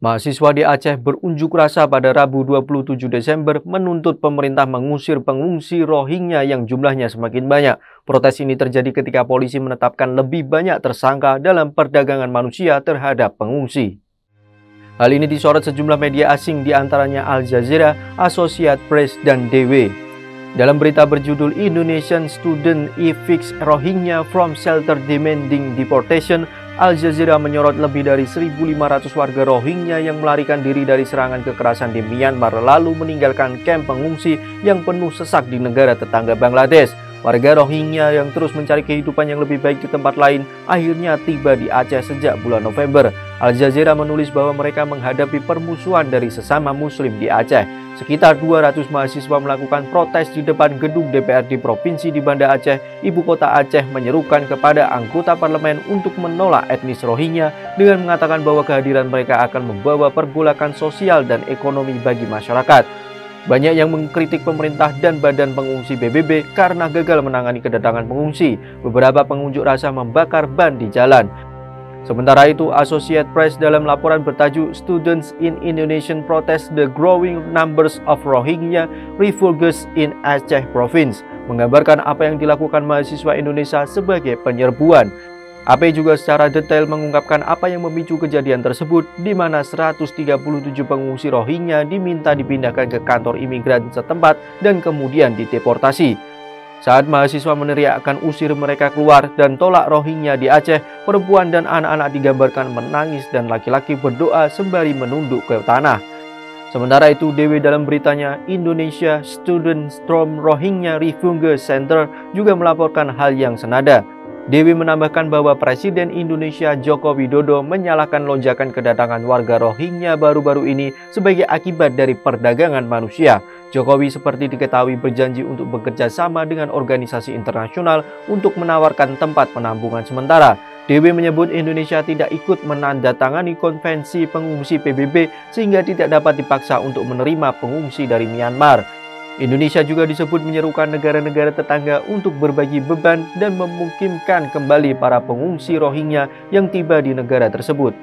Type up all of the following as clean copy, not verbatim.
Mahasiswa di Aceh berunjuk rasa pada Rabu 27 Desember menuntut pemerintah mengusir pengungsi Rohingya yang jumlahnya semakin banyak. Protes ini terjadi ketika polisi menetapkan lebih banyak tersangka dalam perdagangan manusia terhadap pengungsi. Hal ini disorot sejumlah media asing diantaranya Al Jazeera, Associated Press, dan DW. Dalam berita berjudul Indonesian Student Evicts Rohingya from Shelter Demanding Deportation, Al Jazeera menyorot lebih dari 1.500 warga Rohingya yang melarikan diri dari serangan kekerasan di Myanmar lalu meninggalkan kamp pengungsi yang penuh sesak di negara tetangga Bangladesh. Warga Rohingya yang terus mencari kehidupan yang lebih baik di tempat lain akhirnya tiba di Aceh sejak bulan November. Al Jazeera menulis bahwa mereka menghadapi permusuhan dari sesama muslim di Aceh. Sekitar 200 mahasiswa melakukan protes di depan gedung DPRD Provinsi di Banda Aceh, ibu kota Aceh, menyerukan kepada anggota parlemen untuk menolak etnis Rohingya dengan mengatakan bahwa kehadiran mereka akan membawa pergolakan sosial dan ekonomi bagi masyarakat. Banyak yang mengkritik pemerintah dan badan pengungsi PBB karena gagal menangani kedatangan pengungsi. Beberapa pengunjuk rasa membakar ban di jalan. Sementara itu, Associated Press dalam laporan bertajuk Students in Indonesian Protest the Growing Numbers of Rohingya Refugees in Aceh Province menggambarkan apa yang dilakukan mahasiswa Indonesia sebagai penyerbuan. AP juga secara detail mengungkapkan apa yang memicu kejadian tersebut, di mana 137 pengungsi Rohingya diminta dipindahkan ke kantor imigran setempat dan kemudian dideportasi. Saat mahasiswa meneriakkan usir mereka keluar dan tolak Rohingya di Aceh, perempuan dan anak-anak digambarkan menangis dan laki-laki berdoa sembari menunduk ke tanah. Sementara itu, DW dalam beritanya Indonesia Student Storm Rohingya Refugee Center juga melaporkan hal yang senada. Dewi menambahkan bahwa Presiden Indonesia Joko Widodo menyalahkan lonjakan kedatangan warga Rohingya baru-baru ini sebagai akibat dari perdagangan manusia. Jokowi seperti diketahui berjanji untuk bekerja sama dengan organisasi internasional untuk menawarkan tempat penampungan sementara. Dewi menyebut Indonesia tidak ikut menandatangani konvensi pengungsi PBB sehingga tidak dapat dipaksa untuk menerima pengungsi dari Myanmar. Indonesia juga disebut menyerukan negara-negara tetangga untuk berbagi beban dan memungkinkan kembali para pengungsi Rohingya yang tiba di negara tersebut.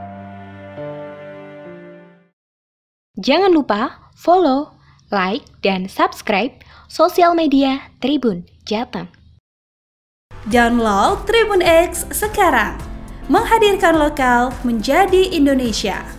Jangan lupa follow, like, dan subscribe sosial media Tribun Jateng. Download Tribun X sekarang, menghadirkan lokal menjadi Indonesia.